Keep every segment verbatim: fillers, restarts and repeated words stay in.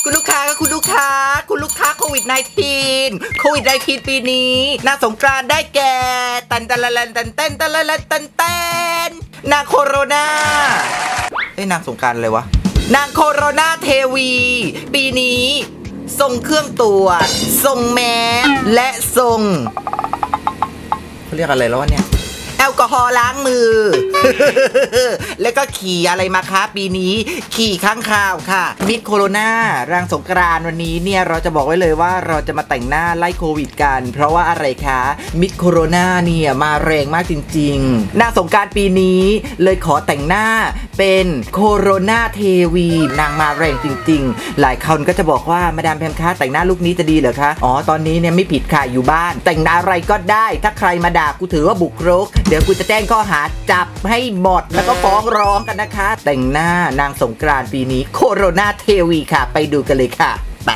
คุณลูกค้าก็คุณลูกค้าคุณลูกค้าโควิด สิบเก้า โควิด สิบเก้า ปีนี้หน้าสงกรานต์ได้แก่ตันตันลันตันเต้นตันลันตันเต้นนางโคโรนาเอ้ยนางสงกรานต์อะไรวะนางโคโรนาเทวีปีนี้ทรงเครื่องตรวจทรงแมสและทรงเขาเรียกอะไรแล้ววะเนี่ยแอลกอฮอล์ล้างมือ แล้วก็ขี่อะไรมาคะปีนี้ขี่ข้างข่าวค่ะมิดโคโรนารางสงกรานต์วันนี้เนี่ยเราจะบอกไว้เลยว่าเราจะมาแต่งหน้าไล่โควิดกันเพราะว่าอะไรคะมิดโคโรนาเนี่ยมาแรงมากจริงๆนางสงกรานต์ปีนี้เลยขอแต่งหน้าเป็นโคโรนาเทวีนางมาแรงจริงๆหลายคนก็จะบอกว่ามาดามแพมคะแต่งหน้าลุคนี้จะดีเหรอคะอ๋อตอนนี้เนี่ยไม่ผิดค่ะอยู่บ้านแต่งหน้าอะไรก็ได้ถ้าใครมาด่ากูถือว่าบุกรุกเดี๋ยวกูจะแจ้งข้อหาจับให้หมดแล้วก็ฟ้องร้องกันนะคะแต่งหน้านางสงกรานต์ปีนี้โคโรนาเทวีค่ะไปดูกันเลยค่ะไป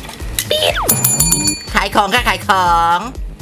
ขายของค่ะขายของ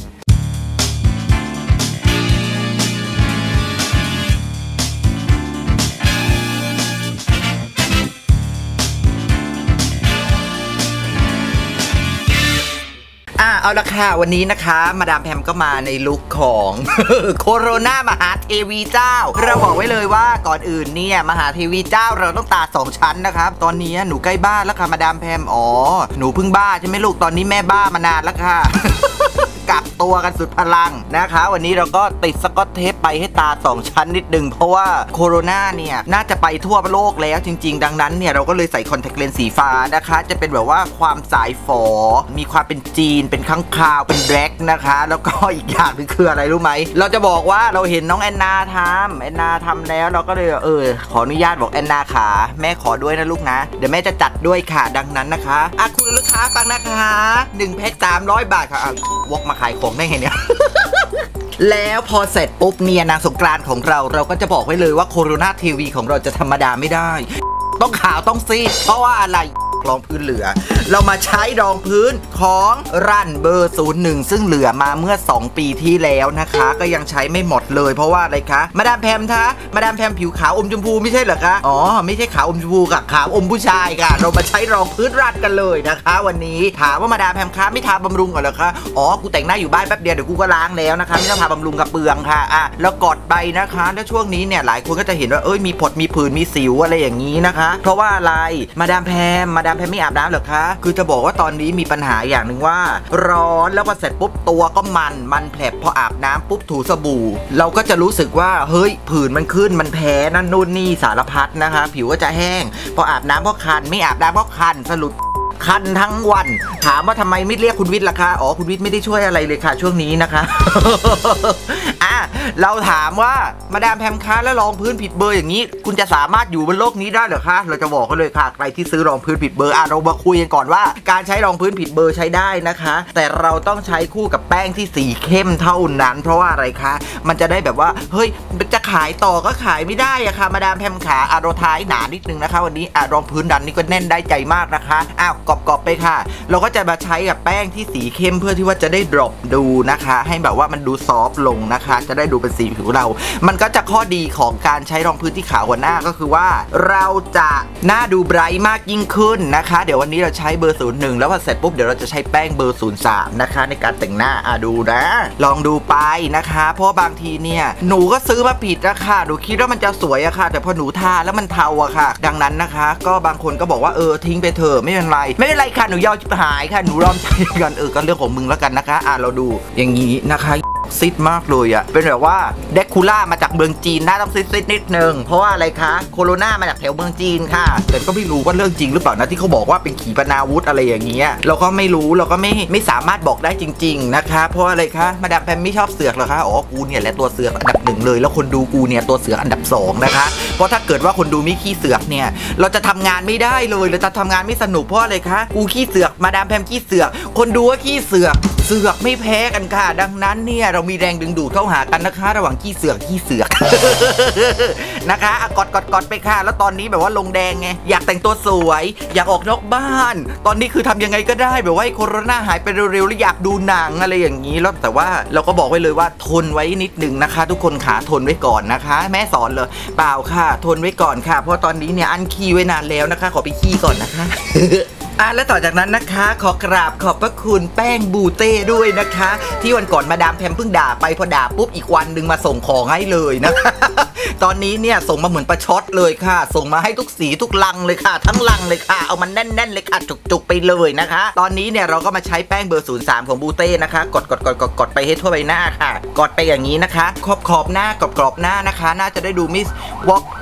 เอาละค่ะวันนี้นะคะมาดามแพมก็มาในลุคของโคโรนามหาเทวีเจ้าเราบอกไว้เลยว่าก่อนอื่นเนี่ยมหาเทวีเจ้าเราต้องตาสองชั้นนะครับตอนนี้หนูใกล้บ้านแล้วค่ะมาดามแพมอ๋อหนูเพิ่งบ้าใช่ไหมลูกตอนนี้แม่บ้ามานานแล้วค่ะ กักตัวกันสุดพลังนะคะวันนี้เราก็ติดสกอตเทปไปให้ตาสองชั้นนิดนึงเพราะว่าโคโรนาเนี่ยน่าจะไปทั่วโลกแล้วจริงๆดังนั้นเนี่ยเราก็เลยใส่คอนแทคเลนส์สีฟ้านะคะจะเป็นแบบว่าความสายฝอมีความเป็นจีนเป็นข้างคาวเป็นแร็กนะคะแล้วก็อีกอย่างนึงคืออะไรรู้ไหมเราจะบอกว่าเราเห็นน้องแอนนาทำแอนนาทำแล้วเราก็เลยเออขออนุญาตบอกแอนนาขาแม่ขอด้วยนะลูกนะเดี๋ยวแม่จะจัดด้วยค่ะดังนั้นนะคะอ่ะคุณลูกค้าฟังนะคะหนึ่งแพ็คสามร้อยบาทค่ะวกมาขายของได้ไงเนี่ย แล้วพอเสร็จปุ๊บเนี่ยนางสงกรานต์ของเราเราก็จะบอกไว้เลยว่าโคโรนาทีวีของเราจะธรรมดาไม่ได้ต้องขาวต้องซีดเพราะว่าอะไรรองพื้นเหลือเรามาใช้รองพื้นของรันเบอร์ศูนย์หนึ่งซึ่งเหลือมาเมื่อสองปีที่แล้วนะคะก็ยังใช้ไม่หมดเลยเพราะว่าอะไรคะมาดามแพมคะมาดามแพมผิวขาวอมชมพูไม่ใช่เหรอคะอ๋อไม่ใช่ขาวอมชมพูค่ะขาวอมผู้ชายค่ะเรามาใช้รองพื้นรันกันเลยนะคะวันนี้ถามว่ามาดามแพมคะไม่ทาบำรุงก่อนเหรอคะอ๋อกูแต่งหน้าอยู่บ้านแป๊บเดียวเดี๋ยวกูก็ล้างแล้วนะคะไม่ต้องทาบำรุงกับเปลืองค่ะอ่ะแล้วกดไปนะคะแล้วช่วงนี้เนี่ยหลายคนก็จะเห็นว่าเอ้ยมีผดมีผื่นมีสิวอะไรอย่างนี้นะคะเพราะว่าอะไรมาดามแพมมาดามแพมไม่อาบน้ำเหรอคือจะบอกว่าตอนนี้มีปัญหาอย่างหนึ่งว่าร้อนแล้วพอเสร็จปุ๊บตัวก็มันมันแผลบพออาบน้ำปุ๊บถูสบู่เราก็จะรู้สึกว่าเฮ้ยผื่นมันขึ้นมันแพ้นั่นนู่นนี่สารพัดนะคะผิวก็จะแห้งพออาบน้ำก็คันไม่อาบน้ำก็คันสรุปคันทั้งวันถามว่าทำไมไม่เรียกคุณวิทย์ล่ะคะอ๋อคุณวิทย์ไม่ได้ช่วยอะไรเลยค่ะช่วงนี้นะคะ อ่ะเราถามว่ามาดามแพมคะแล้วรองพื้นผิดเบอร์อย่างนี้คุณจะสามารถอยู่บนโลกนี้ได้หรือคะเราจะบอกเขาเลยค่ะใครที่ซื้อรองพื้นผิดเบอร์อ่ะเรามาคุยกันก่อนว่าการใช้รองพื้นผิดเบอร์ใช้ได้นะคะแต่เราต้องใช้คู่กับแป้งที่สีเข้มเท่านั้นเพราะว่าอะไรคะมันจะได้แบบว่าเฮ้ยจะขายต่อก็ขายไม่ได้อะค่ะมาดามแพมขาอ่ะเราท้ายหนานิดนึงนะคะวันนี้อ่ะรองพื้นดันนี่ก็แน่นได้ใจมากนะคะอ้าวกรอบๆไปค่ะเราก็จะมาใช้กับแป้งที่สีเข้มเพื่อที่ว่าจะได้ดรอปดูนะคะให้แบบว่ามันดูซอฟต์ลงนะคะจะได้ดูเป็นสีผิวเรามันก็จะข้อดีของการใช้รองพื้นที่ขาวกว่าหน้าก็คือว่าเราจะหน้าดูไบรท์มากยิ่งขึ้นนะคะเดี๋ยววันนี้เราใช้เบอร์ศูนย์หนึ่งแล้วพอเสร็จปุ๊บเดี๋ยวเราจะใช้แป้งเบอร์ศูนย์สามนะคะในการแต่งหน้าอ่ะดูนะลองดูไปนะคะเพราะบางทีเนี่ยหนูก็ซื้อมาผิดอะค่ะหนูคิดว่ามันจะสวยอะค่ะแต่พอหนูทาแล้วมันเทาอะค่ะดังนั้นนะคะก็บางคนก็บอกว่าเออทิ้งไปเถอะไม่เป็นไรไม่เป็นไรค่ะหนูยอมหายค่ะหนูรอมใจกันเออก็เรื่องของมึงแล้วกันนะคะอ่ะเราดูอย่างนี้นะคะซิดมากเลยอะเป็นแบบว่าเดคูล่ามาจากเมืองจีนน่าต้องซิดซิดนิดนึงเพราะว่าอะไรคะโคโรนามาจากแถวเมืองจีนค่ะแต่ก็ไม่รู้ว่าเรื่องจริงหรือเปล่านะที่เขาบอกว่าเป็นขีปนาวุธอะไรอย่างเงี้ยเราก็ไม่รู้เราก็ไม่ไม่สามารถบอกได้จริงๆนะคะเพราะอะไรคะมาดามแพมไม่ชอบเสือกหรอคะอ๋อกูเนี่ยแหละตัวเสือกอันดับหนึ่งเลยแล้วคนดูกูเนี่ยตัวเสือกอันดับสองนะคะเพราะถ้าเกิดว่าคนดูไม่ขี้เสือกเนี่ยเราจะทำงานไม่ได้เลยเราจะทำงานไม่สนุกเพราะอะไรคะกูขี้เสือกมาดามแพมขี้เสือกคนดูว่าขี้เสือกเสือกไม่แพ้กันค่ะดังนั้นเนี่ยเรามีแรงดึงดูดเข้าหากันนะคะระหว่างขี้เสือกขี้เสือก นะคะกดกดกดไปค่ะแล้วตอนนี้แบบว่าลงแดงไงอยากแต่งตัวสวยอยากออกนอกบ้านตอนนี้คือทำยังไงก็ได้แบบว่าโคโรนาหายไปเร็วๆแล้วอยากดูหนังอะไรอย่างนี้แล้วแต่ว่าเราก็บอกไว้เลยว่าทนไว้นิดนึงนะคะทุกคนขาทนไว้ก่อนนะคะแม่สอนเลยเปล่าค่ะทนไว้ก่อนค่ะเพราะตอนนี้เนี่ยอันขี้ไว้นานแล้วนะคะขอไปขี้ก่อนนะคะอ่ะและต่อจากนั้นนะคะขอกราบขอบพระคุณแป้งบูเต้ด้วยนะคะที่วันก่อนมาดามแพมเพิ่งด่าไปพอด่าปุ๊บอีกวันหนึ่งมาส่งของให้เลยนะคะตอนนี้เนี่ยส่งมาเหมือนประชดเลยค่ะส่งมาให้ทุกสีทุกลังเลยค่ะทั้งลังเลยค่ะเอามันแน่นๆเลยค่ะจุกๆไปเลยนะคะตอนนี้เนี่ยเราก็มาใช้แป้งเบอร์ศูนย์สามของบูเต้นะคะกดกดกดกดกดไปให้ทั่วใบหน้าค่ะกดไปอย่างนี้นะคะขอบขอบหน้ากรอบกรอบหน้านะคะน่าจะได้ดูมิสวอล์ก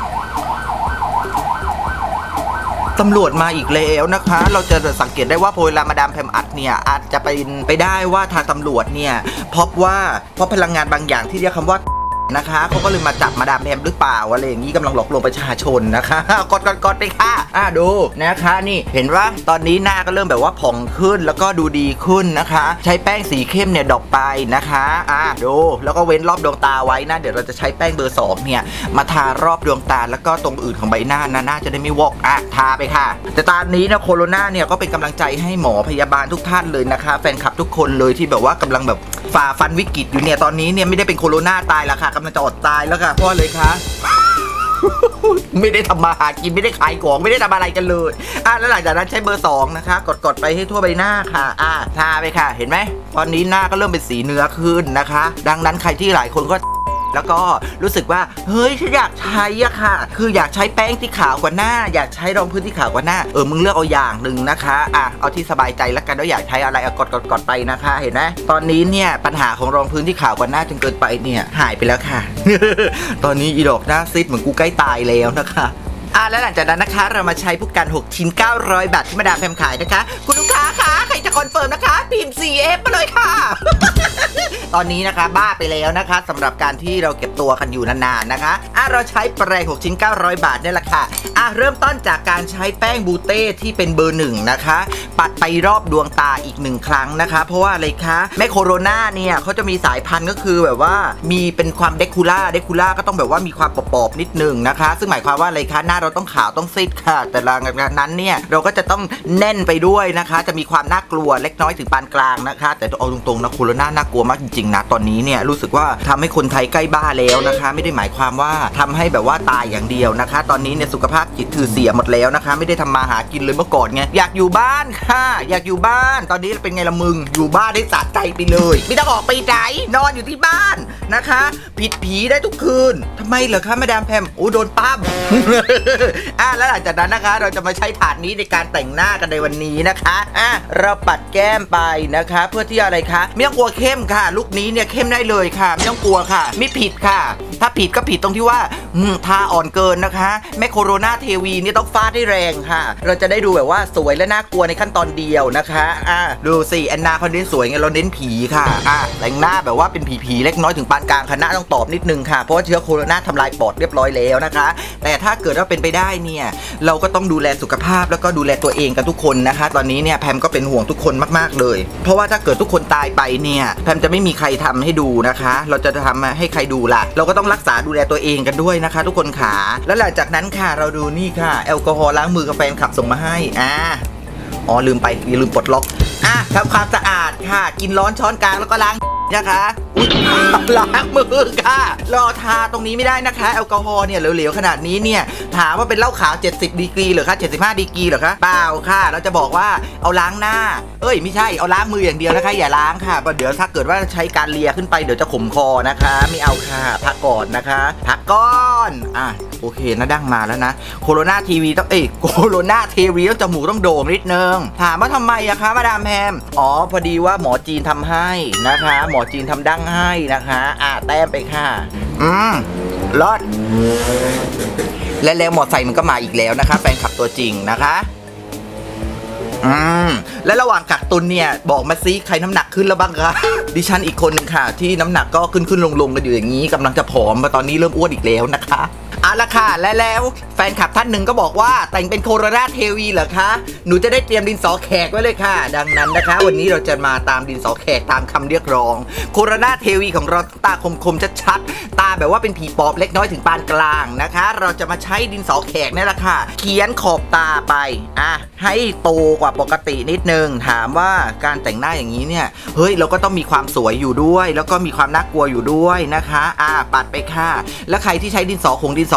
ตำรวจมาอีกแล้วนะคะเราจะสังเกตได้ว่าพอเวลามาดามแพมอัดเนี่ยอาจจะเป็นไปได้ว่าทางตำรวจเนี่ยพบว่าเพราะพลังงานบางอย่างที่เรียกคำว่านะคะเขาก็เลยมาจับมาดามแพมหรือเปล่าอะไรอย่างนี้กำลังหลอกลวงประชาชนนะคะกดกดกดไปค่ะอ่ะดูนะคะนี่เห็นว่าตอนนี้หน้าก็เริ่มแบบว่าผ่องขึ้นแล้วก็ดูดีขึ้นนะคะใช้แป้งสีเข้มเนี่ยดอกไปนะคะอ่ะดูแล้วก็เว้นรอบดวงตาไว้นะเดี๋ยวเราจะใช้แป้งเบอร์สองเนี่ยมาทารอบดวงตาแล้วก็ตรงอื่นของใบหน้านะหน้าจะได้ไม่วอกอ่ะทาไปค่ะแต่ตอนนี้นะโคโรนาเนี่ยก็เป็นกำลังใจให้หมอพยาบาลทุกท่านเลยนะคะแฟนคลับทุกคนเลยที่แบบว่ากำลังแบบฝ่าฟันวิกฤตอยู่เนี่ยตอนนี้เนี่ยไม่ได้เป็นโคโรนาตายแล้วค่ะกำลังจะอดตายแล้วค่ะเพราะเลยคะไม่ได้ทำมาหากินไม่ได้ขายของไม่ได้ทำอะไรกันเลยอ่ะแล้วหลังจากนั้นใช้เบอร์สองนะคะกดกดไปให้ทั่วใบหน้าค่ะอ่ะทาไปค่ะเห็นไหมตอนนี้หน้าก็เริ่มเป็นสีเนื้อขึ้นนะคะดังนั้นใครที่หลายคนก็แล้วก็รู้สึกว่าเฮ้ยฉันอยากใช้อะค่ะคืออยากใช้แป้งที่ขาวกว่าหน้าอยากใช้รองพื้นที่ขาวกว่าหน้าเออมึงเลือกเอาอย่างหนึ่งนะคะอ่ะเอาที่สบายใจแล้วกันว่าอยากใช้อะไรเอากดกดกดไปนะคะเห็นไหมตอนนี้เนี่ยปัญหาของรองพื้นที่ขาวกว่าหน้าจนเกินไปเนี่ยหายไปแล้วค่ะ ตอนนี้อีดอกหน้าซีดเหมือนกูใกล้ตายแล้วนะคะอ่ะแล้วหลังจากนั้นนะคะเรามาใช้พวกกันหกชิ้นเก้าร้อยบาทที่มาดามแพมขายนะคะคุณลูกค้าคะใครจะคอนเฟิร์มนะคะพิมพ์ ซี เอฟ มาเลยค่ะ ตอนนี้นะคะบ้าไปแล้วนะคะสำหรับการที่เราเก็บตัวกันอยู่นานๆนะคะอ่ะเราใช้แปรงหกชิ้นเก้าร้อยบาทนี่แหละค่ะอ่ะเริ่มต้นจากการใช้แป้งบูเต้ที่เป็นเบอร์หนึ่งนะคะปัดไปรอบดวงตาอีกหนึ่งครั้งนะคะเพราะว่าอะไรคะแม่โคโรนาเนี่ยเขาจะมีสายพันธุ์ก็คือแบบว่ามีเป็นความเดคูล่าเดคูล่าก็ต้องแบบว่ามีความปอบๆนิดนึงนะคะซึ่งหมายความว่าอะไรคะหน้าเราต้องขาวต้องซีดค่ะแต่หลังจากนั้นเนี่ยเราก็จะต้องแน่นไปด้วยนะคะจะมีความน่ากลัวเล็กน้อยถึงปานกลางนะคะแต่เอาตรงๆนะโคโรนาน่ากลัวมากจริงๆนะตอนนี้เนี่ยรู้สึกว่าทำให้คนไทยใกล้บ้าแล้วนะคะไม่ได้หมายความว่าทำให้แบบว่าตายอย่างเดียวนะคะตอนนี้เนี่ยสุขภาพจิตถือเสียหมดแล้วนะคะไม่ได้ทำมาหากินเลยเมื่อก่อนไงอยากอยู่บ้านค่ะอยากอยู่บ้านตอนนี้เป็นไงละมึงอยู่บ้านได้สะใจไปเลยไม่ต้องออกไปไหนนอนอยู่ที่บ้านนะคะผิดผีได้ทุกคืนทำไมเหรอคะมาดามแพมโอ้โดนปั้ม อ่ะแล้วหลังจากนั้นนะคะเราจะมาใช้ถาดนี้ในการแต่งหน้ากันในวันนี้นะคะอ่ะเราปัดแก้มไปนะคะเพื่อที่อะไรคะไม่ต้องกลัวเข้มค่ะลุคนี้เนี่ยเข้มได้เลยค่ะไม่ต้องกลัวค่ะไม่ผิดค่ะถ้าผิดก็ผิดตรงที่ว่าทาอ่อนเกินนะคะแม่โคโรนาเทวีนี่ต้องฟาดให้แรงค่ะเราจะได้ดูแบบว่าสวยและน่ากลัวในขั้นตอนเดียวนะคะอ่ะดูสิแอนนาเขาเน้นสวยไงเราเน้นผีค่ะอ่ะแต่งหน้าแบบว่าเป็นผีๆเล็กน้อยถึงปานกลางคณะต้องตอบนิดนึงค่ะเพราะว่าเชื้อโคโรนาทำลายปอดเรียบร้อยแล้วนะคะแต่ถ้าเกิดว่าเป็นไปได้เนี่ยเราก็ต้องดูแลสุขภาพแล้วก็ดูแลตัวเองกันทุกคนนะคะตอนนี้เนี่ยแพมก็เป็นห่วงทุกคนมากๆเลยเพราะว่าถ้าเกิดทุกคนตายไปเนี่ยแพมจะไม่มีใครทำให้ดูนะคะเราจะทำให้ใครดูล่ะเราก็ต้องรักษาดูแลตัวเองกันด้วยนะคะทุกคนขาแล้วหลังจากนั้นค่ะเราดูนี่ค่ะแอลกอฮอล์ล้างมือกับแฟนคลับส่งมาให้อ่าอ๋อลืมไปอย่าลืมปลดล็อกอ่ะทำความสะอาดค่ะกินร้อนช้อนกลางแล้วก็ล้างนะคะล้างมือค่ะรอทาตรงนี้ไม่ได้นะคะแอลกอฮอล์เนี่ยเหลวๆขนาดนี้เนี่ยถามว่าเป็นเหล้าขาวเจ็ดสิบดีกรีเหรอคะเจ็ดสิบห้าดีกรีเหรอคะเปล่าค่ะเราจะบอกว่าเอาล้างหน้าเอ้ยไม่ใช่เอาล้างมืออย่างเดียวนะคะอย่าล้างค่ะเดี๋ยวถ้าเกิดว่าใช้การเลียขึ้นไปเดี๋ยวจะขมคอนะคะไม่เอาค่ะพักก่อนนะคะพักก่อนอ่ะโอเคนะดั้งมาแล้วนะโคโรนาทีวีต้องเอ้ยโคโรนาทีวีต้องจมูกต้องโด่งนิดนึงถามว่าทำไมอะคะมาดามแพมอ๋อพอดีว่าหมอจีนทำให้นะคะหมอจีนทำดั้งให้นะคะอ่ะแต้มไปค่ะอืมรอดและแล้วหมอไซมันก็มาอีกแล้วนะคะแฟนคลับตัวจริงนะคะอืมและระหว่างกักตุนเนี่ยบอกมาซิใครน้ำหนักขึ้นแล้วบ้างคะดิฉันอีกคนหนึ่งค่ะที่น้ำหนักก็ขึ้นขึ้นลงลงกันอยู่อย่างนี้กำลังจะผอมมาตอนนี้เริ่มอ้วนอีกแล้วนะคะเอาละค่ะและแล้วแฟนคลับท่านหนึ่งก็บอกว่าแต่งเป็นโคโรนาเทวีเหรอคะหนูจะได้เตรียมดินสอแขกไว้เลยค่ะดังนั้นนะคะวันนี้เราจะมาตามดินสอแขกตามคำเรียกร้องโคโรนาเทวีของเราตาคมๆชัดๆตาแบบว่าเป็นผีปอบเล็กน้อยถึงปานกลางนะคะเราจะมาใช้ดินสอแขกนี่แหละค่ะเขียนขอบตาไปอ่ะให้โตกว่าปกตินิดนึงถามว่าการแต่งหน้าอย่างนี้เนี่ยเฮ้ยเราก็ต้องมีความสวยอยู่ด้วยแล้วก็มีความน่ากลัวอยู่ด้วยนะคะอ่ะปัดไปค่ะแล้วใครที่ใช้ดินสอคงดินสอ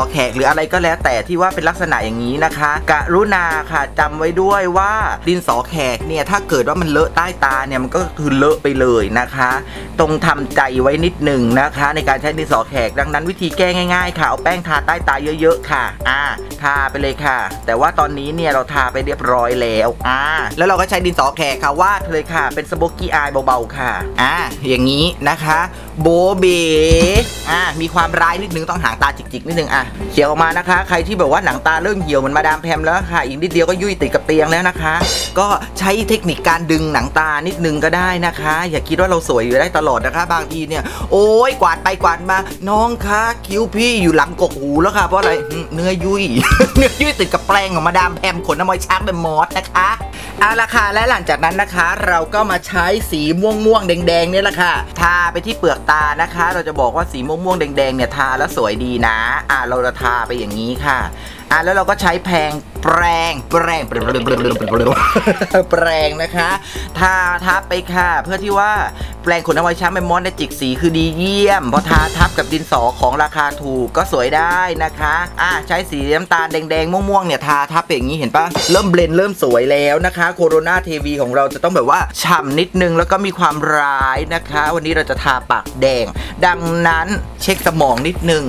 แขกหรืออะไรก็แล้วแต่ที่ว่าเป็นลักษณะอย่างนี้นะคะกรุณาค่ะจำไว้ด้วยว่าดินสอแขกเนี่ยถ้าเกิดว่ามันเลอะใต้ตาเนี่ยมันก็คือเลอะไปเลยนะคะตรงทำใจไว้นิดหนึ่งนะคะในการใช้ดินสอแขกดังนั้นวิธีแก้ง่ายๆค่ะเอาแป้งทาใต้ตาเยอะๆค่ะอ่าทาไปเลยค่ะแต่ว่าตอนนี้เนี่ยเราทาไปเรียบร้อยแล้วอ่าแล้วเราก็ใช้ดินสอแขกค่ะวาดเลยค่ะเป็นสโมกกี้อายเบาๆค่ะอ่าอย่างนี้นะคะโบเบอ่ามีความร้ายนิดนึงต้องหางตาจิกๆนิดนึงอ่ะเขียวออกมานะคะใครที่แบบว่าหนังตาเริ่มเหี่ยวเหมือนมาดามแพมแล้วค่ะอีกนิดเดียวก็ยุ่ยติดกับเตียงแล้วนะคะก็ใช้เทคนิคการดึงหนังตานิดนึงก็ได้นะคะอย่าคิดว่าเราสวยอยู่ได้ตลอดนะคะบางทีเนี่ยโอ้ยกวาดไปกวาดมาน้องคะคิ้วพี่อยู่หลังกกหูแล้วค่ะเพราะอะไรเนื้อยุ่ย เนื้อยุ่ยติดกับแปรงของมาดามแพมขนน้ำมันช้างเป็นมอสนะคะเอาละค่ะและหลังจากนั้นนะคะเราก็มาใช้สีม่วงม่วงแดงๆเนี่ยแหละค่ะทาไปที่เปลือกตานะคะเราจะบอกว่าสีม่วงม่วงแดงๆเนี่ยทาแล้วสวยดีนะอ่าเราจะทาไปอย่างนี้ค่ะอ่ะแล้วเราก็ใช้แพงแปรงแปรงแปรงแปรงนะคะทาทับไปค่ะเพื่อที่ว่าแปรงขนเอาไว้ช้างเป็นมอสในจิกสีคือดีเยี่ยมพอทาทับกับดินสอของราคาถูกก็สวยได้นะคะอ่ะใช้สีน้ำตาลแดงๆม่วงๆเนี่ยทาทับอย่างนี้เห็นปะเริ่มเบลนเริ่มสวยแล้วนะคะโคโรนาเทวีของเราจะต้องแบบว่าฉ่ำนิดนึงแล้วก็มีความร้ายนะคะวันนี้เราจะทาปากแดงดังนั้นเช็คสมองนิดนึง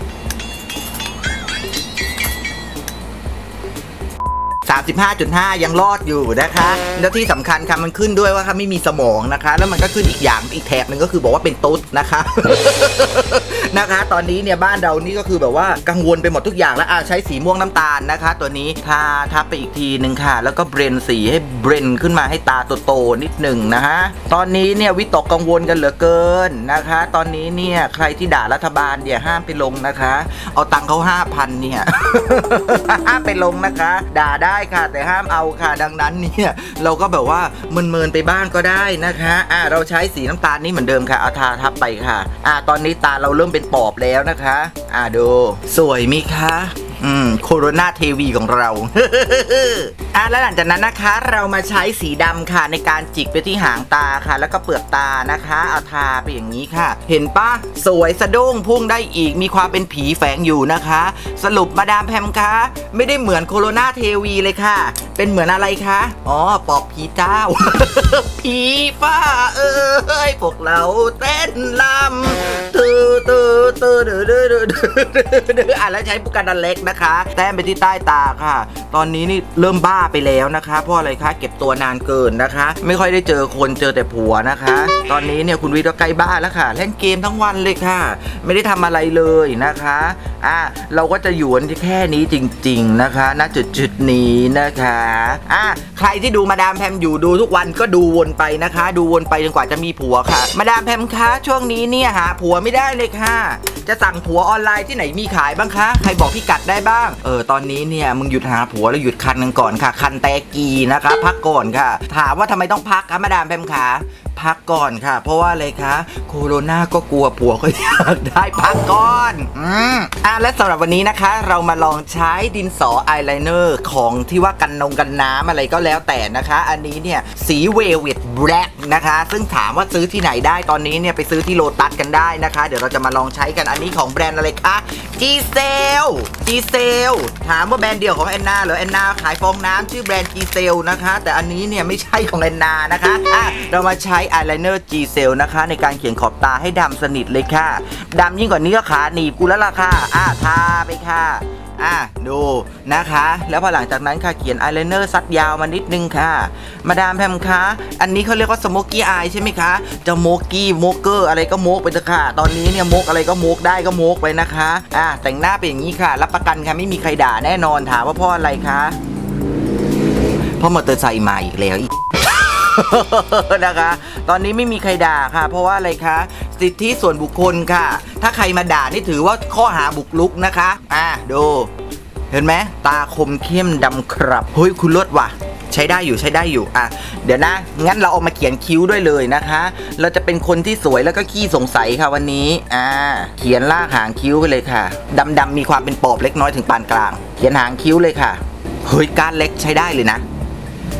สามสิบห้าจุดห้า ยังรอดอยู่นะคะแล้วที่สำคัญค่ะมันขึ้นด้วยว่าค่ะไม่มีสมองนะคะแล้วมันก็ขึ้นอีกอย่างอีกแถบหนึ่งก็คือบอกว่าเป็นตุ๊ดนะคะ นะคะตอนนี้เนี่ยบ้านเรานี่ก็คือแบบว่ากังวลไปหมดทุกอย่างแล้วอ่ะใช้สีม่วงน้ำตาลนะคะตัวนี้ทาทับไปอีกทีหนึ่งค่ะแล้วก็เบรนสีให้เบรนขึ้นมาให้ตาโตๆนิดหนึ่งนะฮะตอนนี้เนี่ยวิตกกังวลกันเหลือเกินนะคะตอนนี้เนี่ยใครที่ด่ารัฐบาลเนี่ยห้ามไปลงนะคะเอาตังค์เขา ห้าพัน เนี่ย ห้ามไปลงนะคะด่าได้ค่ะแต่ห้ามเอาค่ะดังนั้นเนี่ยเราก็แบบว่าเมินๆไปบ้างก็ได้นะคะอ่าเราใช้สีน้ำตาลนี่เหมือนเดิมค่ะเอาทาทับไปค่ะอ่าตอนนี้ตาเราเริ่มเป็นปอบแล้วนะคะอ่าดูสวยมิคะอืมโคโรนาเทวีของเรา อ่ะแล้วหลังจากนั้นนะคะเรามาใช้สีดำค่ะในการจิกไปที่หางตาค่ะแล้วก็เปลือกตานะคะเอาทาไปอย่างนี้ค่ะเห็นปะสวยสะดุ้งพุ่งได้อีกมีความเป็นผีแฝงอยู่นะคะสรุปมาดามแพมคะไม่ได้เหมือนโคโรนาเทวีเลยค่ะเป็นเหมือนอะไรคะอ๋อปอบผีเจ้า ผีฟ้าเอ้ยพวกเราเต้นลำตื้อตื้อตื้อเดือดเดือดเดือดอ่ะแล้วใช้ปุกกันดันเล็กนะคะแต้มไปที่ใต้ตาค่ะตอนนี้นี่เริ่มบ้าไปแล้วนะคะเพราะอะไรคะเก็บตัวนานเกินนะคะไม่ค่อยได้เจอคนเจอแต่ผัวนะคะตอนนี้เนี่ยคุณวิทย์ก็ใกล้บ้านแล้วค่ะเล่นเกมทั้งวันเลยค่ะไม่ได้ทำอะไรเลยนะคะอ่ะเราก็จะอยู่กันแค่นี้จริงๆนะคะณจุดจุดนี้นะคะอ่ะใครที่ดูมาดามแพมอยู่ดูทุกวันก็ดูวนไปนะคะดูวนไปจนกว่าจะมีผัวค่ะมาดามแพมคะช่วงนี้เนี่ยหาผัวไม่ได้เลยค่ะจะสั่งผัวออนไลน์ที่ไหนมีขายบ้างคะใครบอกพี่กัดได้บ้างเออตอนนี้เนี่ยมึงหยุดหาผัวแล้วหยุดคันกันก่อนค่ะคันแตกีนะคะพักก่อนค่ะถามว่าทำไมต้องพักคะมาดามแพมคะพักก่อนค่ะเพราะว่าอะไรคะโคโรนาก็กลัวผัวก็อยากได้พักก่อนอืมอ่ะและสำหรับวันนี้นะคะเรามาลองใช้ดินสออายไลเนอร์ของที่ว่ากันนงกันน้ำอะไรก็แล้วแต่นะคะอันนี้เนี่ยสีเวลเวทแบล็คนะคะซึ่งถามว่าซื้อที่ไหนได้ตอนนี้เนี่ยไปซื้อที่โลตัสกันได้นะคะเดี๋ยวเราจะมาลองใช้กันอันนี้ของแบรนด์อะไรคะจีเซลจีเซลถามว่าแบรนด์เดียวของแอนนาเหรอแอนนาขายฟองน้ำชื่อแบรนด์จีเซลนะคะแต่อันนี้เนี่ยไม่ใช่ของแอนนานะคะอ่ะเรามาใช้อายไลเนอร์ จี เซล นะคะในการเขียนขอบตาให้ดำสนิทเลยค่ะดำยิ่งกว่านี้ก็ขาหนีบกูแล้วล่ะค่ะอ่ะทาไปค่ะอ่ะดูนะคะแล้วพอหลังจากนั้นค่ะเขียนอายไลเนอร์ซัดยาวมานิดนึงค่ะมาดามแพมคะอันนี้เขาเรียกว่าสโมกกี้อายใช่ไหมคะจะโมกกี้โมกเกอร์อะไรก็โมกไปเถอะค่ะตอนนี้เนี่ยโมกอะไรก็โมกได้ก็โมกไปนะคะอ่ะแต่งหน้าเป็นอย่างนี้ค่ะรับประกันค่ะไม่มีใครด่าแน่นอนถามว่าเพราะอะไรคะเพราะมอเตอร์ไซค์มาอีกแล้วอีก นะคะตอนนี้ไม่มีใครด่าค่ะเพราะว่าอะไรคะสิทธิส่วนบุคคลค่ะถ้าใครมาด่านี่ถือว่าข้อหาบุกรุกนะคะอ่ะดูเห็นไหมตาคมเข้มดำครับเฮ้ยคุณเลิศว่ะใช้ได้อยู่ใช้ได้อยู่อ่ะเดี๋ยวนะงั้นเราเอามาเขียนคิ้วด้วยเลยนะคะเราจะเป็นคนที่สวยแล้วก็ขี้สงสัยค่ะวันนี้อ่าเขียนลากหางคิ้วไปเลยค่ะดำๆมีความเป็นปอบเล็กน้อยถึงปานกลางเขียนหางคิ้วเลยค่ะเฮ้ยก้านเล็กใช้ได้เลยนะ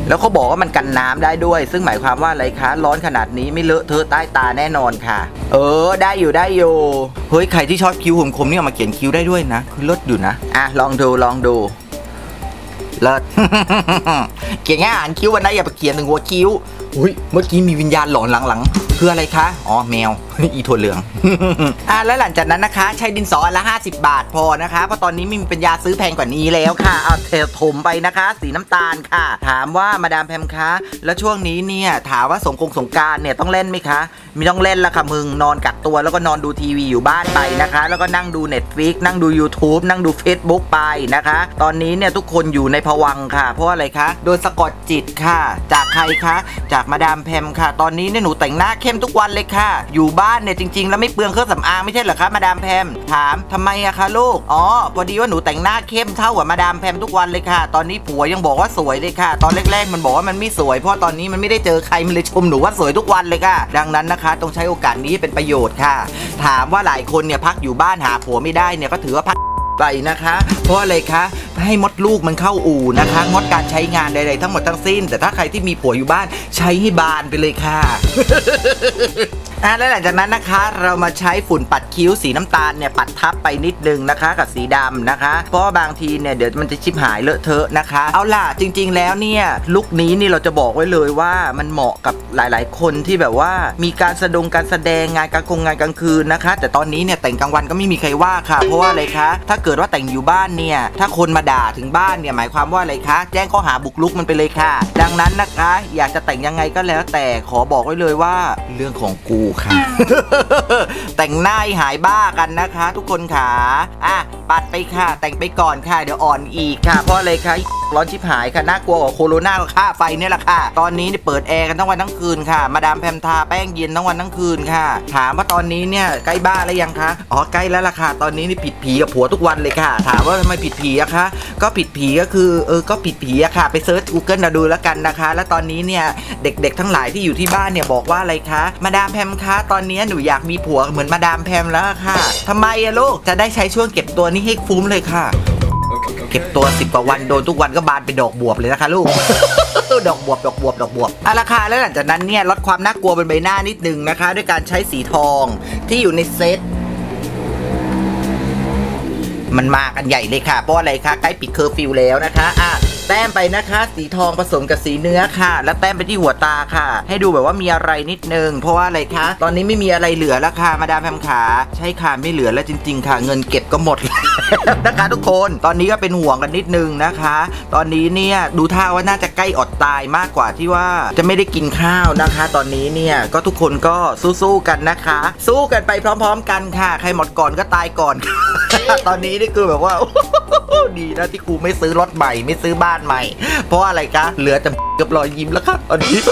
แล้วเขาบอกว่ามันกันน้ำได้ด้วยซึ่งหมายความว่าอะไรคะร้อนขนาดนี้ไม่เลอะเทอะใต้ตาแน่นอนค่ะเออได้อยู่ได้อยู่เฮ้ยใครที่ชอบคิ้วคมๆนี่เอามาเขียนคิ้วได้ด้วยนะคือเลิศอยู่นะอ่ะลองดูลองดูเลิศ เขียนแค่อ่านคิ้ววันนั้นอย่าไปเขียนถึงหัวคิ้วอุ้ยเมื่อกี้มีวิญญาณหลอนหลังๆคืออะไรคะอ๋อแมว อีถั่วเหลือง อ่ะแล้วหลังจากนั้นนะคะใช้ดินสอละห้าสิบบาทพอนะคะเพราะตอนนี้ไม่มีปัญญาซื้อแพงกว่านี้แล้วค่ะเอาเทถมไปนะคะสีน้ำตาลค่ะถามว่ามาดามแพมคะแล้วช่วงนี้เนี่ยถามว่าสงกรานต์สงกรานต์เนี่ยต้องเล่นไหมคะไม่ต้องเล่นละค่ะมึงนอนกักตัวแล้วก็นอนดูทีวีอยู่บ้านไปนะคะแล้วก็นั่งดู Netflix นั่งดู YouTube นั่งดู Facebook ไปนะคะตอนนี้เนี่ยทุกคนอยู่ในภวังค์ค่ะเพราะอะไรคะโดนสะกดจิตค่ะจากใครคะจากมาดามแพมค่ะตอนนี้เนี่ยหนูแต่งหน้าเข้มทุกวันเลยค่ะอยู่บ้านเนี่ยจริงๆแล้วไม่เปลืองเครื่องสำอางไม่ใช่เหรอคะมาดามแพมถามทำไมอะคะลูกอ๋อพอดีว่าหนูแต่งหน้าเข้มเท่ากับมาดามแพมทุกวันเลยค่ะตอนนี้ผัวยังบอกว่าสวยเลยค่ะตอนแรกๆมันบอกว่ามันไม่สวยเพราะตอนนี้มันไม่ได้เจอใครมันเลยชมหนูว่าสวยทุกวันเลยค่ะดังนั้นนะคะต้องใช้โอกาสนี้เป็นประโยชน์ค่ะถามว่าหลายคนเนี่ยพักอยู่บ้านหาผัวไม่ได้เนี่ยก็ถือว่าพักไปนะคะเพราะอะไรคะให้มดลูกมันเข้าอู่นะคะงดการใช้งานใดๆทั้งหมดทั้งสิ้นแต่ถ้าใครที่มีผัวอยู่บ้านใช้ให้บานไปเลยค่ะ อ่ะแล้วหลังจากนั้นนะคะเรามาใช้ฝุ่นปัดคิ้วสีน้ำตาลเนี่ยปัดทับไปนิดนึงนะคะกับสีดำนะคะเพราะว่าบางทีเนี่ยเดี๋ยวมันจะชิบหายเลอะเทอะนะคะเอาล่ะจริงๆแล้วเนี่ยลุคนี้นี่เราจะบอกไว้เลยว่ามันเหมาะกับหลายๆคนที่แบบว่ามีการแสดงการแสดงงานกลางคงงานกลางคืนนะคะแต่ตอนนี้เนี่ยแต่งกลางวันก็ไม่มีใครว่าค่ะเพราะว่าอะไรคะถ้าเกิดว่าแต่งอยู่บ้านเนี่ยถ้าคนมาด่าถึงบ้านเนี่ยหมายความว่าอะไรคะแจ้งข้อหาบุกรุกมันไปเลยค่ะดังนั้นนะคะอยากจะแต่งยังไงก็แล้วแต่ขอบอกไว้เลยว่าเรื่องของกูค่ะ แต่งหน้าหายบ้ากันนะคะทุกคนขาอ่ะปัดไปค่ะแต่งไปก่อนค่ะเดี๋ยวอ่อนอีกค่ะเพราะอะไรคะร้อนชิบหายค่ะน่ากลัวกว่าโคโรนากับค่าไฟเนี่ยแหละค่ะตอนนี้เปิดแอร์กันทั้งวันทั้งคืนค่ะมาดามแพมทาแป้งเย็นทั้งวันทั้งคืนค่ะถามว่าตอนนี้เนี่ยใกล้บ้านแล้วยังคะอ๋อใกล้แล้วล่ะค่ะตอนนี้นี่ผิดผีกับผัวทุกวันเลยค่ะถามว่าทำไมผิดผีอะคะก็ผิดผีก็คือเออก็ผิดผีอะค่ะไปเซิร์ช Google ดูแล้วกันนะคะแล้วตอนนี้เนี่ยเด็กๆทั้งหลายที่อยู่ที่บ้านเนี่ยบอกว่าอะไรคะมาดามแพมคะตอนนี้หนูอยากมีผัวเหมือนมาดามแพมแล้วค่ะทำไมอะลูกจะได้ใช้ช่วงเก็บตัวนี้ให้ฟุ้มเลยค่ะเก็บตัวสิบกว่าวันโดนทุกวันก็บานเป็นดอกบวบเลยนะคะลูก ดอกบวบดอกบวบดอกบวบอ่ะราคาแล้วหลังจากนั้นเนี่ยลดความน่ากลัวบนใบหน้านิดนึงนะคะด้วยการใช้สีทองที่อยู่ในเซตมันมากันใหญ่เลยค่ะเพราะอะไรคะใกล้ปิดเคอร์ฟิวแล้วนะคะอ่ะแต้มไปนะคะสีทองผสมกับสีเนื้อค่ะแล้วแต้มไปที่หัวตาค่ะให้ดูแบบว่ามีอะไรนิดนึงเพราะว่าอะไรคะตอนนี้ไม่มีอะไรเหลือแล้วค่ะมาดามแพมขาใช่ค่ะไม่เหลือแล้วจริงๆค่ะเงินเก็บก็หมดแล้วนะคะทุกคนตอนนี้ก็เป็นห่วงกันนิดนึงนะคะตอนนี้เนี่ยดูท่าว่าน่าจะใกล้อดตายมากกว่าที่ว่าจะไม่ได้กินข้าวนะคะตอนนี้เนี่ยก็ทุกคนก็สู้ๆกันนะคะสู้กันไปพร้อมๆกันค่ะใครหมดก่อนก็ตายก่อน ตอนนี้นี่คือแบบว่า ดีนะที่ครูไม่ซื้อรถใหม่ไม่ซื้อบ้านใหม่เพราะอะไรคะเหลือแต่กับรอยยิ้มแล้วค่ะตอนนี้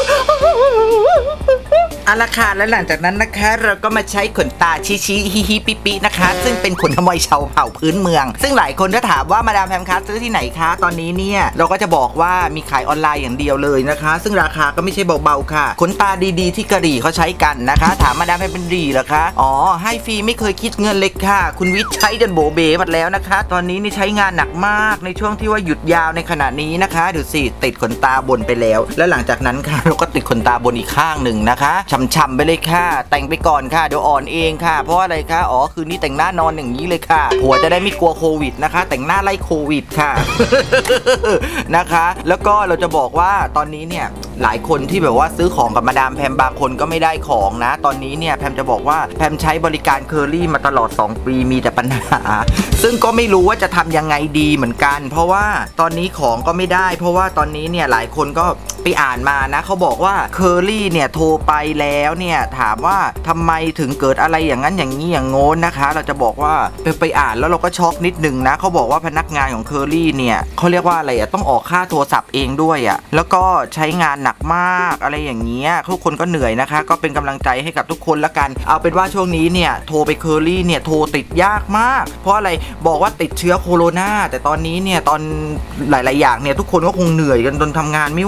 เอาละค่ะแล้วหลังจากนั้นนะคะเราก็มาใช้ขนตาชี้ชี้ฮิฮิปิปินะคะซึ่งเป็นขนขโมยชาวเผ่าพื้นเมืองซึ่งหลายคนถ้าถามว่ามาดามแพมคะซื้อที่ไหนคะตอนนี้เนี่ยเราก็จะบอกว่ามีขายออนไลน์อย่างเดียวเลยนะคะซึ่งราคาก็ไม่ใช่เบาๆค่ะขนตาดีๆที่กะหรี่เขาใช้กันนะคะถามมาดามแพมเป็นดีเหรอคะอ๋อให้ฟรีไม่เคยคิดเงินเลยค่ะคุณวิทย์ใช้จนโบเบหมดแล้วนะคะตอนนี้นี่ใช้งานหนักมากในช่วงที่ว่าหยุดยาวในขณะนี้นะคะดูสิติดขนตาบนไปแล้วแล้วหลังจากนั้นค่ะเราก็ติดขนตาบนอีกข้างหนึ่งนะคะช่ำๆไปเลยค่ะแต่งไปก่อนค่ะเดี๋ยวอ่อนเองค่ะเพราะอะไรคะอ๋อคืนนี้แต่งหน้านอนอย่างนี้เลยค่ะผัวจะได้ไม่กลัวโควิดนะคะแต่งหน้าไล่โควิดค่ะ นะคะแล้วก็เราจะบอกว่าตอนนี้เนี่ยหลายคนที่แบบว่าซื้อของกับมาดามแพมบางคนก็ไม่ได้ของนะตอนนี้เนี่ยแพมจะบอกว่าแพมใช้บริการเคอรี่มาตลอดสองปีมีแต่ปัญหาซึ่งก็ไม่รู้ว่าจะทำยังไงดีเหมือนกันเพราะว่าตอนนี้ของก็ไม่ได้เพราะว่าตอนนี้เนี่ยหลายคนก็ไปอ่านมานะเขาบอกว่าเคอรี่เนี่ยโทรไปแล้วเนี่ยถามว่าทำไมถึงเกิดอะไรอย่างนั้นอย่างนี้อย่างโน้นนะคะเราจะบอกว่าไปไปอ่านแล้วเราก็ช็อกนิดนึงนะเขาบอกว่าพนักงานของเคอรี่เนี่ยเขาเรียกว่าอะไรอะต้องออกค่าโทรศัพท์เองด้วยอะแล้วก็ใช้งานหนักมากอะไรอย่างเงี้ยทุกคนก็เหนื่อยนะคะก็เป็นกำลังใจให้กับทุกคนละกันเอาเป็นว่าช่วงนี้เนี่ยโทรไปเคอรี่เนี่ยโทรติดยากมากเพราะอะไรบอกว่าติดเชื้อโคโรนาแต่ตอนนี้เนี่ยตอนหลายๆอย่างเนี่ยทุกคนก็คงเหนื่อยกันจนทำงานไม่ไหวกันแล้ว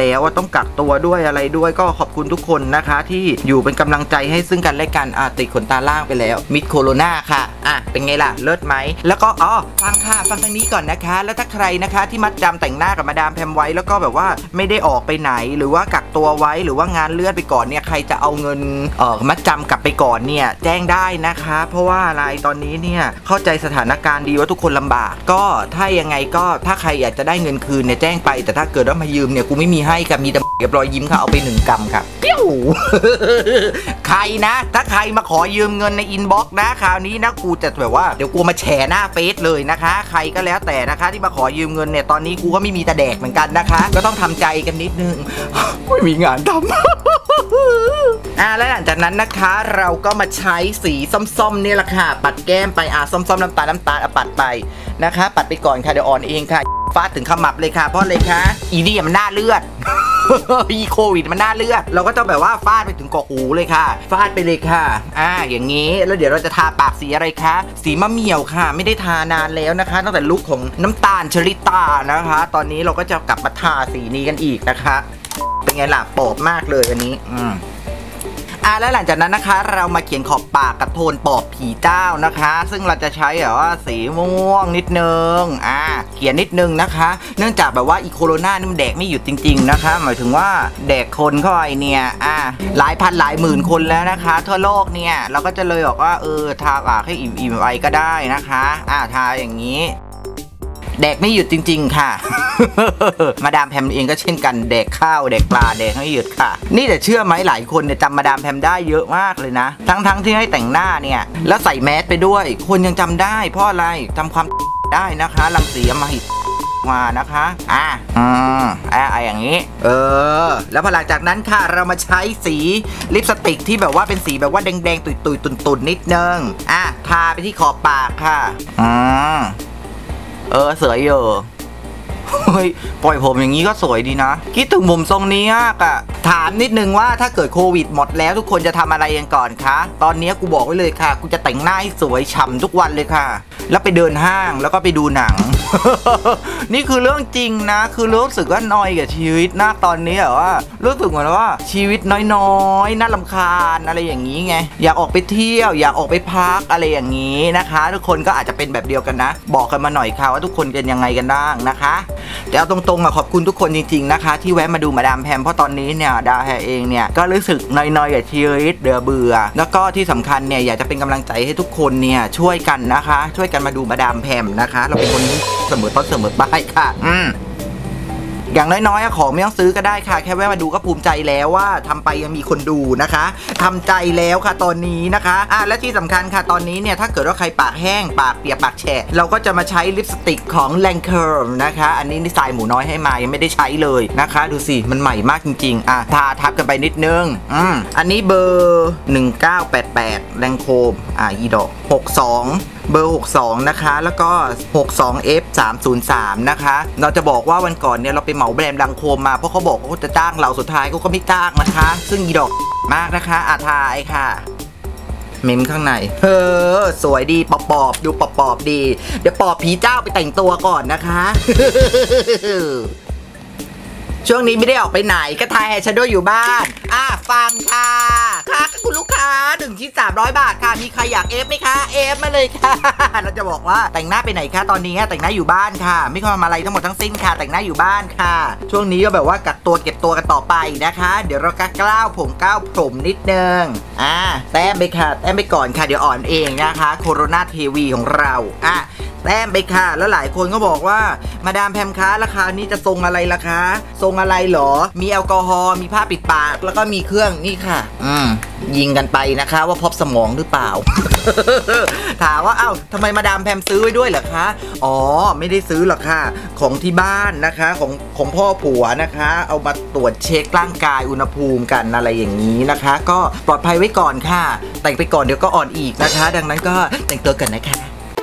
แล้วว่าต้องกักตัวด้วยอะไรด้วยก็ขอบคุณทุกคนนะคะที่อยู่เป็นกำลังใจให้ซึ่งกันและกันอ่ะติดขนตาล่างไปแล้วมิดโคโรนาค่ะอ่ะเป็นไงล่ะเลิศไหมแล้วก็อ๋อฟังค่ะฟังทางนี้ก่อนนะคะแล้วถ้าใครนะคะที่มัดจำแต่งหน้ากับมาดามแพมไว้แล้วก็แบบว่าไม่ได้ออกไปไหนหรือว่ากักตัวไว้หรือว่างานเลื่อนไปก่อนเนี่ยใครจะเอาเงินเอ่อมัดจำกลับไปก่อนเนี่ยแจ้งได้นะคะเพราะว่าอะไรตอนนี้เนี่ยเข้าใจสถานการณ์ดีว่าทุกคนลำบากก็ถ้ายังไงก็ถ้าใครอยากจะได้เงินคืนเนี่ยแจ้งไปแต่ถ้าเกิดว่ามายืมเนี่ยกูไม่มีให้กับมีแต่เก็บรอยยิ้มค่ะเอาไปหนึ่งกรัมครับปิ้ว ใครนะถ้าใครมาขอยืมเงินในอินบ็อกซ์นะคราวนี้นะกูจะแบบว่าเดี๋ยวกูมาแฉหน้าเฟซเลยนะคะใครก็แล้วแต่นะคะที่มาขอยืมเงินเนี่ยตอนนี้กูก็ไม่มีแต่แดกเหมือนกันนะคะก็ต้องทำใจกันนิดนึง ไม่มีงานทำ อ่าแล้วหลังจากนั้นนะคะเราก็มาใช้สีส้มๆนี่แหละค่ะปัดแก้มไปอ่ะส้มๆน้ำตาลน้ำตาลอ่ะปัดไปนะคะปัดไปก่อนค่ะเดี๋ยวอ่อนเองค่ะฟาดถึงขมับเลยค่ะเพราะอะไรคะอีนี่มันหน้าเลือด อีโควิดมันหน้าเลือดเราก็ต้องแบบว่าฟาดไปถึงกกหูเลยค่ะฟาดไปเลยค่ะอ่าอย่างนี้แล้วเดี๋ยวเราจะทาปากสีอะไรคะสีมะเหมี่ยวค่ะไม่ได้ทานานแล้วนะคะตั้งแต่ลุคของน้ำตาลชลิตานะคะตอนนี้เราก็จะกลับมาทาสีนี้กันอีกนะคะเป็นไงล่ะโปบมากเลยอันนี้อืมอ่ะแล้วหลังจากนั้นนะคะเรามาเขียนขอบปากกับโทนปอบผีเจ้านะคะซึ่งเราจะใช้แบบว่าสีม่วงนิดนึงอ่าเขียนนิดนึงนะคะเนื่องจากแบบว่าอีโคโรนานี่มันแดกไม่หยุดจริงๆนะคะหมายถึงว่าแดกคนเข้าไปเนี่ยอ่าหลายพันหลายหมื่นคนแล้วนะคะทั่วโลกเนี่ยเราก็จะเลยบอกว่าเออทาปากให้อิ่มๆไว้ก็ได้นะคะอ่าทาอย่างนี้แดกไม่หยุดจริงๆค่ะ มาดามแพมเองก็เช่นกันแดกข้าวแดกปลาแดกไม่หยุดค่ะนี่แต่เชื่อไหมหลายคนเนี่ยจำมาดามแพมได้เยอะมากเลยนะทั้งๆที่ให้แต่งหน้าเนี่ยแล้วใส่แมสไปด้วยคนยังจำได้เพราะอะไรจำความได้นะคะรังสีอำมหิตมานะคะอ่ะอืมอ่ะอย่างนี้เออแล้วพอหลังจากนั้นค่ะเรามาใช้สีลิปสติกที่แบบว่าเป็นสีแบบว่าแดงๆตุยๆตุ่นๆนิดนึงอ่ะทาไปที่ขอบปากค่ะอืมเออสวยอยู่เฮ้ยปล่อยผมอย่างนี้ก็สวยดีนะคิดถึงมุมทรงนี้อะถามนิดนึงว่าถ้าเกิดโควิดหมดแล้วทุกคนจะทำอะไรกันก่อนคะตอนนี้กูบอกไว้เลยค่ะกูจะแต่งหน้าให้สวยฉ่ำทุกวันเลยค่ะแล้วไปเดินห้างแล้วก็ไปดูหนัง นี่คือเรื่องจริงนะคือรู้สึกว่านอยกับชีวิตนะตอนนี้แบบว่ารู้สึกเหมือนว่าชีวิตน้อยๆน่ารำคาญอะไรอย่างนี้ไงอยากออกไปเที่ยวอยากออกไปพักอะไรอย่างนี้นะคะทุกคนก็อาจจะเป็นแบบเดียวกันนะบอกกันมาหน่อยค่ะว่าทุกคนเป็นยังไงกันบ้างนะคะแต่เอาตรงๆอะขอบคุณทุกคนจริงๆนะคะที่แวะมาดูมาดามแพมเพราะตอนนี้เนี่ยดาแพเองเนี่ยก็รู้สึกน้อยๆกับชีวิตเบื่อเบื่อแล้วก็ที่สำคัญเนี่ยอยากจะเป็นกำลังใจให้ทุกคนเนี่ยช่วยกันนะคะช่วยกันมาดูมาดามแพมนะคะเราเป็นคนเสมอต้นเสมอปลายค่ะอืมอย่างน้อยๆของไม่ต้องซื้อก็ได้ค่ะแค่แวะมาดูก็ภูมิใจแล้วว่าทำไปยังมีคนดูนะคะทำใจแล้วค่ะตอนนี้นะคะอ่ะและที่สำคัญค่ะตอนนี้เนี่ยถ้าเกิดว่าใครปากแห้งปากเปียกปากแฉะเราก็จะมาใช้ลิปสติกของ Lancome นะคะอันนี้นิสัยหมูน้อยให้มายังไม่ได้ใช้เลยนะคะดูสิมันใหม่มากจริงๆอ่ะทาทับกันไปนิดนึงอืมอันนี้เบอร์หนึ่งเก้าแปดแปด Lancome อ่ะอีดอกหกสองเบอร์หกสองนะคะแล้วก็หกสอง เอฟ สามศูนย์สามนะคะเราจะบอกว่าวันก่อนเนี่ยเราไปเหมาแบรนด์Lancomeมาเพราะเขาบอกว่าเขาจะจ้างเราสุดท้ายเขาก็ไม่จ้างนะคะซึ่งอีดอกมากนะคะอาทายค่ะเมมข้างในเออสวยดีปอบๆดูปอบๆดีเดี๋ยวปอบผีเจ้าไปแต่งตัวก่อนนะคะ ช่วงนี้ไม่ได้ออกไปไหนก็ทายแฮชโดว์อยู่บ้านอ่ะฟังค่ะค่ะคุณลูกค้าถึงที่สามร้อยบาทค่ะมีใครอยากเอฟไหมคะเอฟมาเลยค่ะ เราจะบอกว่าแต่งหน้าไปไหนคะตอนนี้แต่งหน้าอยู่บ้านค่ะไม่ทำอะไรทั้งหมดทั้งสิ้นค่ะแต่งหน้าอยู่บ้านค่ะช่วงนี้ก็แบบว่ากักตัวเก็บตัวกันต่อไปนะคะเดี๋ยวเราก็กล้าวผมก้าวผมนิดนึงอ่ะแต้มไปค่ะแต้มไปก่อนค่ะเดี๋ยวอ่อนเองนะคะโคโรนาทีวีของเราอ่ะแต้มไปค่ะแล้วหลายคนก็บอกว่ามาดามแพมคะราคานี้จะทรงอะไรล่ะคะทรงอะไรหรอมีแอลกอฮอล์มีผ้าปิดปากแล้วก็มีเครื่องนี่ค่ะอืมยิงกันไปนะคะว่าพบสมองหรือเปล่า ถามว่าเอ้าทำไมมาดามแพมซื้อไว้ด้วยเหรอคะอ๋อไม่ได้ซื้อหรอกค่ะของที่บ้านนะคะของของพ่อผัวนะคะเอามาตรวจเช็คร่างกายอุณหภูมิกันอะไรอย่างนี้นะคะก็ปลอดภัยไว้ก่อนค่ะแต่งไปก่อนเดี๋ยวก็อ่อนอีกนะคะดังนั้นก็แต่งตัวกันนะคะ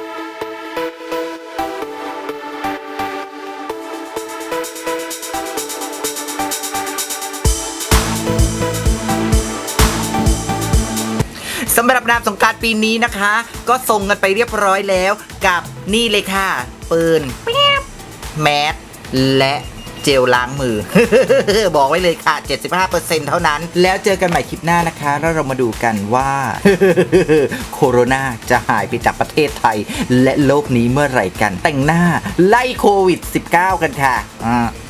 สำหรับนามสงกรานต์ปีนี้นะคะก็ส่งกันไปเรียบร้อยแล้วกับนี่เลยค่ะปืนแมสและเจลล้างมือ บอกไว้เลยค่ะ เจ็ดสิบห้าเปอร์เซ็นต์ เท่านั้นแล้วเจอกันใหม่คลิปหน้านะคะแล้วเรามาดูกันว่า โคโรนาจะหายไปจากประเทศไทยและโลกนี้เมื่อไหร่กันแต่งหน้าไล่โควิด สิบเก้า กันค่ะอ่า